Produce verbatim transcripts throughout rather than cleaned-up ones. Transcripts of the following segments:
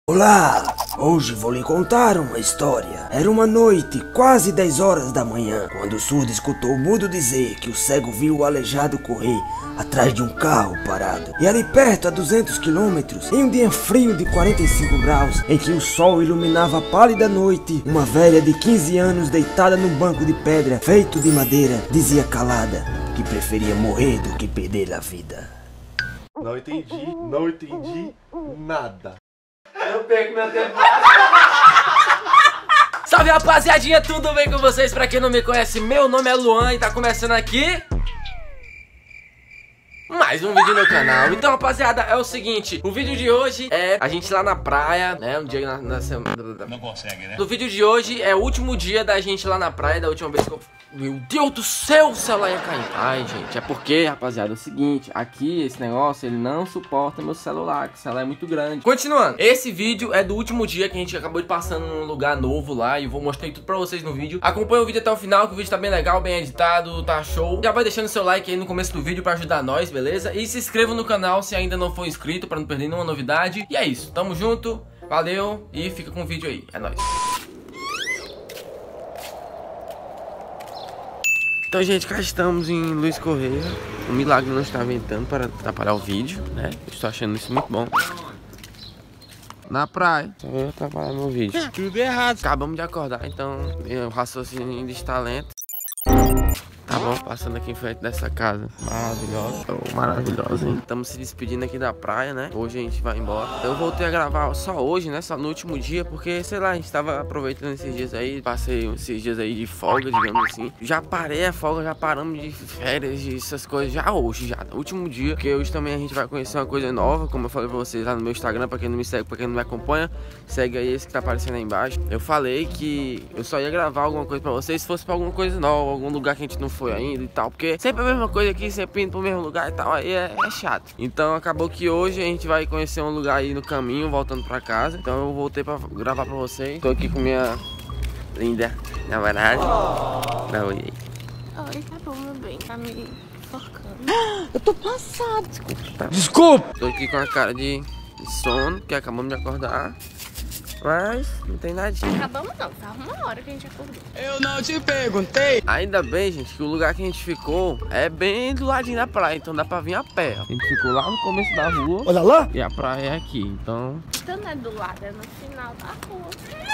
Olá, hoje vou lhe contar uma história. Era uma noite, quase dez horas da manhã, quando o surdo escutou o mudo dizer que o cego viu o aleijado correr atrás de um carro parado. E ali perto, a duzentos quilômetros, em um dia frio de quarenta e cinco graus, em que o sol iluminava a pálida noite, uma velha de quinze anos deitada num banco de pedra feito de madeira, dizia calada que preferia morrer do que perder a vida. Não entendi, não entendi nada. Eu perco meu tempo. Salve, rapaziadinha, tudo bem com vocês? Pra quem não me conhece, meu nome é Luan e tá começando aqui mais um vídeo no canal. Então, rapaziada, é o seguinte, o vídeo de hoje é a gente lá na praia, né, um dia na, na semana... Não consegue, né? No vídeo de hoje é o último dia da gente lá na praia, da última vez que eu... Meu Deus do céu, o celular ia cair. Ai, gente, é porque, rapaziada, é o seguinte, aqui, esse negócio, ele não suporta meu celular, que o celular é muito grande. Continuando, esse vídeo é do último dia que a gente acabou de passar num lugar novo lá, e eu vou mostrar tudo pra vocês no vídeo. Acompanha o vídeo até o final, que o vídeo tá bem legal, bem editado, tá show. Já vai deixando seu like aí no começo do vídeo pra ajudar nós, beleza? E se inscreva no canal se ainda não for inscrito, pra não perder nenhuma novidade. E é isso, tamo junto, valeu, e fica com o vídeo aí, é nóis. Então, gente, cá estamos em Luiz Correia. O milagre não está ventando para atrapalhar o vídeo, né? Eu estou achando isso muito bom. Na praia, só veio atrapalhar meu vídeo. Tudo errado. Acabamos de acordar, então o raciocínio ainda está lento. Tá bom, passando aqui em frente dessa casa maravilhosa. Oh, maravilhosa, hein? Estamos se despedindo aqui da praia, né? Hoje a gente vai embora. Eu voltei a gravar só hoje, né? Só no último dia, porque, sei lá, a gente tava aproveitando esses dias aí. Passei esses dias aí de folga, digamos assim. Já parei a folga, já paramos de férias, de essas coisas, já hoje, já. No último dia. Porque hoje também a gente vai conhecer uma coisa nova, como eu falei pra vocês lá no meu Instagram. Pra quem não me segue, pra quem não me acompanha, segue aí esse que tá aparecendo aí embaixo. Eu falei que eu só ia gravar alguma coisa pra vocês se fosse pra alguma coisa nova, algum lugar que a gente não foi ainda e tal, porque sempre a mesma coisa aqui, sempre indo pro mesmo lugar e tal, aí é, é chato. Então acabou que hoje a gente vai conhecer um lugar aí no caminho, voltando pra casa. Então eu voltei pra gravar pra vocês. Tô aqui com minha linda namorada. Dá oi aí. Oi, tá bom, meu bem, tá me focando. Eu tô passada. Desculpa, tá? Desculpa! Tô aqui com a cara de, de sono, que acabamos de acordar. Mas não tem nadinha. Acabamos não, tá uma hora que a gente acordou. Eu não te perguntei! Ainda bem, gente, que o lugar que a gente ficou é bem do ladinho da praia, então dá pra vir a pé. A gente ficou lá no começo da rua. Olha lá! E a praia é aqui, então... Então não é do lado, é no final da rua.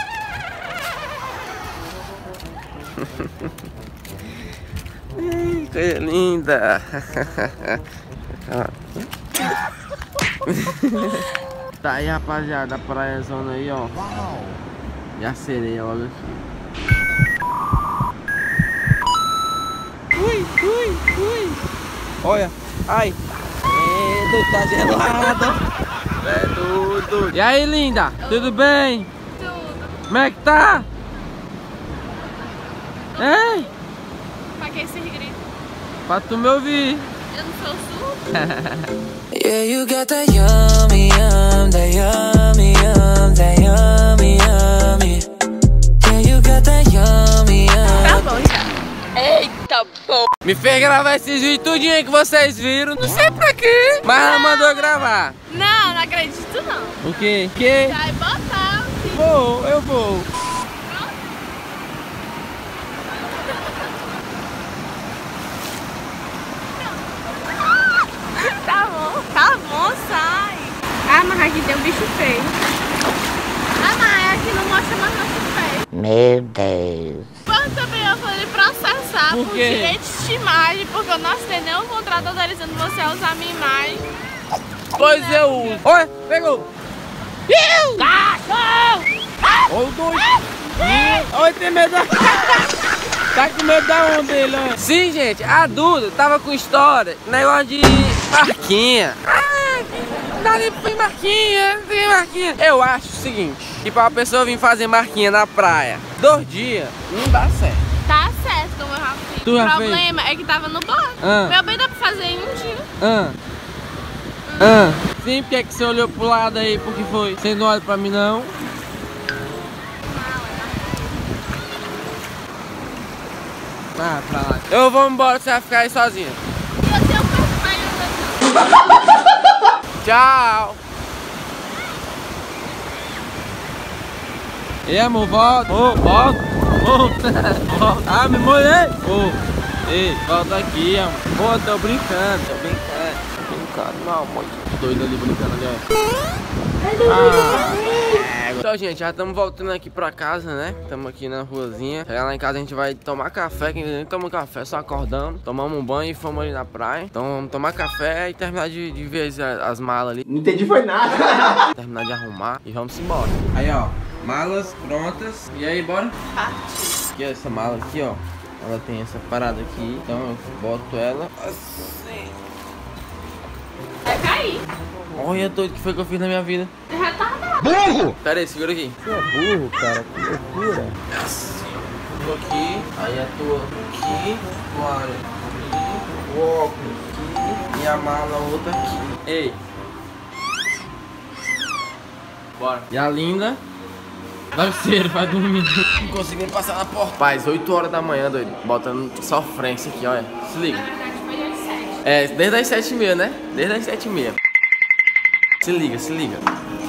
Ih, coisa linda! Tá aí, rapaziada, a praia zona aí, ó. E a sereia logo aqui. Ui, ui, ui. Olha, ai. É, tá gelado. É tudo. E aí, linda? Tudo bem? Tudo. Como é que tá? Hein? Pra que esse grito? Pra tu me ouvir. Eu não sou surdo. Yeah, you got that yummy, yum, that yummy, yum, that yummy, yummy. Yeah, you got that yummy, yum. Tá bom já. Eita, pô. Me fez gravar esses vídeos tudinho aí que vocês viram. Não sei pra quê, mas ela mandou gravar. Não, não acredito não. O quê? O quê? Vai botar. Sim. Vou, eu vou. Tá bom, tá bom, sai. Ah, mas aqui tem um bicho feio. Ah, mas aqui não mostra mais nosso feio. Meu Deus. Mas também eu vou lhe processar Por por, quê? direitos de imagem, porque eu não assinei nenhum contrato autorizando você a usar a minha imagem. Pois eu uso. Olha, pegou. Iu! Cachorro! Olha o dois. Olha, tem medo da... Tá com medo da onda dele, olha. Sim, gente, a Duda tava com história, negócio de marquinha. Ah, não dá nem pra ir marquinha, não tem marquinha. Eu acho o seguinte, que pra uma pessoa vir fazer marquinha na praia dois dias, não dá certo. Tá certo, como eu já fiz. Tu O já problema é que tava no banco. Ah. Meu bem dá pra fazer em um dia. Ah. Ah. Sim, porque é que você olhou pro lado aí, porque foi? Você não olha pra mim, não? Ah, pra lá. Eu vou embora, você vai ficar aí sozinha. Eu tenho um carro. Tchau. Ei, amor, volta. Ô, oh, volta. Oh. Volta. Ah, me molhei. Ô, oh. Ei, volta aqui, amor. Pô, tô brincando, tô brincando. Brincando, não, amor. Doido ali brincando ali, ó. Ah, então, gente, já estamos voltando aqui pra casa, né? Estamos aqui na ruazinha. Chegar lá em casa a gente vai tomar café, que nem tomamos café, só acordamos. Tomamos um banho e fomos ali na praia. Então vamos tomar café e terminar de, de ver as, as malas ali. Não entendi foi nada. Terminar de arrumar e vamos embora. Aí, ó, malas prontas. E aí, bora? Aqui, ó, essa mala aqui, ó. Ela tem essa parada aqui. Então eu boto ela assim. Vai cair. Olha tudo que foi que eu fiz na minha vida. Retardado. Burro! Pera aí, segura aqui. Você é burro, cara. Que loucura. Assim, ó. Tô aqui, aí a tua aqui, toalha aqui, o óculos aqui e a mala outra aqui. Ei. Bora. E a linda. Vai ser, vai dormir. Não consegui nem passar na porta. Paz, oito horas da manhã, doido. Botando sofrência aqui, olha. Se liga. Na verdade foi às sete. É, desde as sete e meia, né? Desde as sete e meia. Se liga, se liga.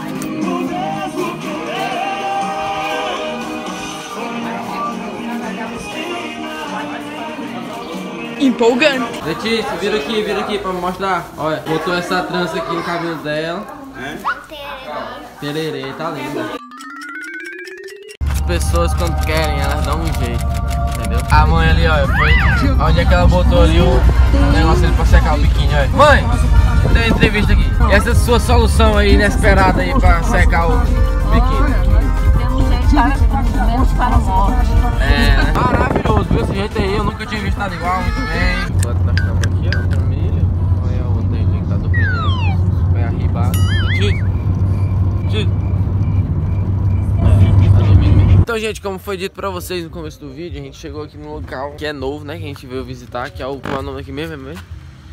Empolgante. Letícia, vira aqui, vira aqui pra me mostrar. Olha, botou essa trança aqui no cabelo dela. É? Tererê, tá linda. As pessoas quando querem, elas dão um jeito, entendeu? A mãe ali, olha, foi onde é que ela botou ali o negócio ali pra secar o biquíni, olha. Mãe, tem uma entrevista aqui. E essa sua solução aí inesperada aí pra secar o biquíni? Para a morte. É, né? Maravilhoso, viu? Esse jeito aí, eu nunca tinha visto nada igual, muito bem. Enquanto nós estamos aqui, ó, família. Olha a outra aí que tá dormindo. Vai arribar. Tio, tio. Tá dormindo mesmo. Então, gente, como foi dito pra vocês no começo do vídeo, a gente chegou aqui num local que é novo, né? Que a gente veio visitar, que é o, qual é o nome aqui mesmo, é mesmo?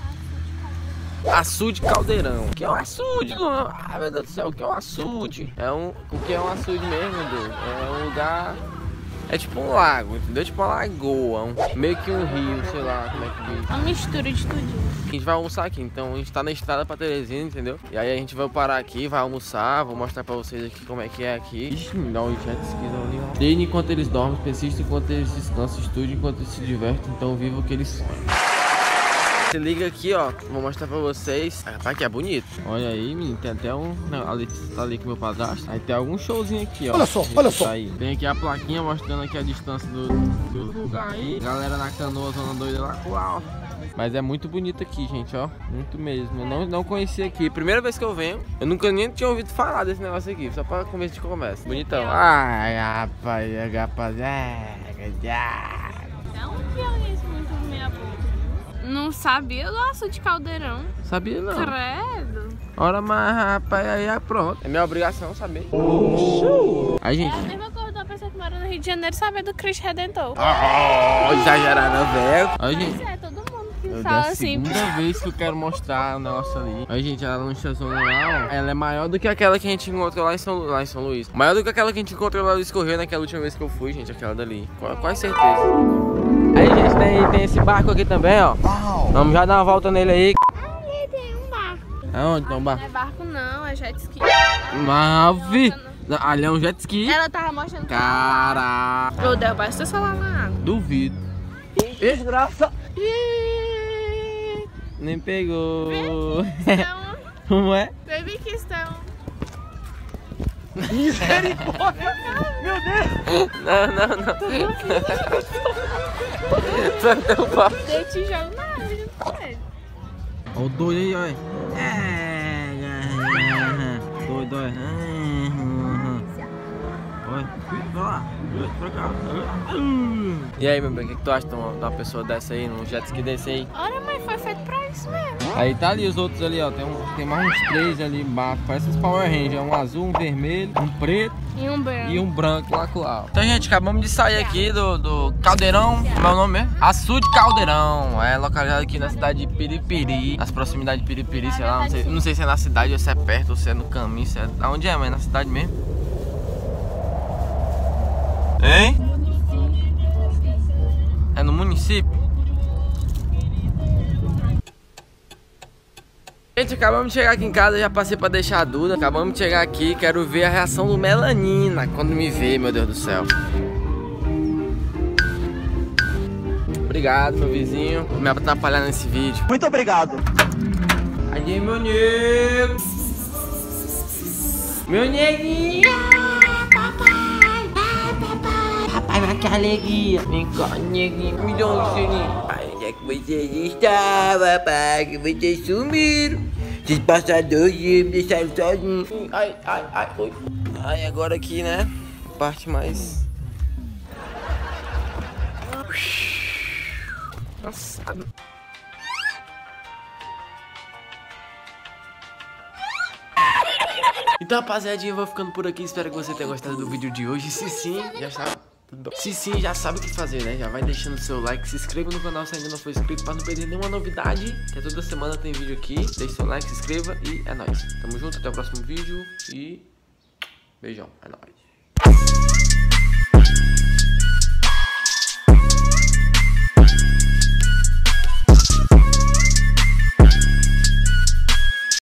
Açude Caldeirão. O que é um açude? Ah, meu Deus do céu, o que é um açude? É um... O que é um açude mesmo, meu Deus? É um lugar... É tipo um lago, entendeu? Tipo uma lagoa, um... meio que um rio, sei lá como é que diz. Uma mistura de tudinho. A gente vai almoçar aqui, então a gente tá na estrada pra Teresina, entendeu? E aí a gente vai parar aqui, vai almoçar, vou mostrar pra vocês aqui como é que é aqui. Ixi, me dá um jet ski ali, ó. Treine enquanto eles dormem, persiste enquanto eles descansam, estude enquanto eles se divertem, então viva o que eles sonham. Se liga aqui, ó, vou mostrar pra vocês. Rapaz, que é bonito. Olha aí, menino, tem até um... Não, a Letícia tá ali com o meu padrasto. Aí tem algum showzinho aqui, ó. Olha só, olha só. Aí. Tem aqui a plaquinha mostrando aqui a distância do, do lugar aí. Galera na canoa, zona doida lá com ó. Mas é muito bonito aqui, gente, ó. Muito mesmo. Eu não, não conhecia aqui. Primeira vez que eu venho, eu nunca nem tinha ouvido falar desse negócio aqui. Só pra começo de conversa. Bonitão. Ai, rapaz, rapaziada. É um piauiense muito meia boca. Não sabia do açude Caldeirão. Sabia não. Credo. Ora, mas rapaz, aí é pronto. É minha obrigação saber. Oh. Aí, gente. É a mesma coisa da pessoa que mora no Rio de Janeiro saber do Cristo Redentor. Oh, exagerada, velho. Aí, gente. Mas é, todo mundo que Eu fala da assim. segunda vez que eu quero mostrar o negócio ali. Aí, gente, a lanchazona lá, ó, ela é maior do que aquela que a gente encontrou lá em São, lá em São Luís. Maior do que aquela que a gente encontrou lá no Luís Correia naquela última vez que eu fui, gente, aquela dali. Com quase certeza. Aí, gente, tem, tem esse barco aqui também, ó. Vamos já dar uma volta nele aí. Ali tem um barco. Aonde tem um barco? Não é barco não, é jet ski. Mave! Ali é um jet ski. Ela tava mostrando. Caraca. Ô, derrubar seu celular na água. Duvido. Desgraça. Nem pegou. Então, Como é? baby questão. Misericórdia! Meu Deus! Não, não, não. Vai derrubar. Deu tijolo na água junto com ele. Olha o doido aí, olha. É, doido, olha. Olha, vai lá. Pra cá. E aí, meu bem, o que, que tu acha de uma, de uma pessoa dessa aí, num jet ski desse aí? Ora, mas foi feito pra isso mesmo. Aí tá ali os outros ali, ó. Tem, um, tem mais uns três ali embaixo. Parece os Power Rangers. Um azul, um vermelho, um preto E um branco. e um branco lá com lá. Então, gente, acabamos de sair aqui do, do Caldeirão. Como é o nome mesmo? Açude Caldeirão. É localizado aqui na cidade de Piripiri. Nas proximidades de Piripiri, sei lá. Não sei, não sei se é na cidade ou se é perto ou se é no caminho. Se é... Aonde é, mas é na cidade mesmo? Hein? É no município? Gente, acabamos de chegar aqui em casa, já passei pra deixar a Duda. Acabamos de chegar aqui, quero ver a reação do Melanina quando me vê, meu Deus do céu. Obrigado, meu vizinho, por me atrapalhar nesse vídeo. Muito obrigado. Aí, meu nego. Meu neguinho. Papai, ai, papai. Papai, mas que alegria. Vem cá, neguinho. Me dá um selinho. Ai, onde é que vocês estavam, papai? Que vocês sumiram. Vocês passaram dois dias e me deixaram sozinho. Ai, ai, ai, oi. Ai, agora aqui, né? A parte mais... Cansado. Então, rapaziadinha, eu vou ficando por aqui. Espero que você tenha gostado do vídeo de hoje. Se sim, já sabe. Se sim, já sabe o que fazer, né? Já vai deixando o seu like, se inscreva no canal se ainda não for inscrito, para não perder nenhuma novidade. Que toda semana tem vídeo aqui. Deixe seu like, se inscreva e é nóis. Tamo junto, até o próximo vídeo e beijão, é nóis.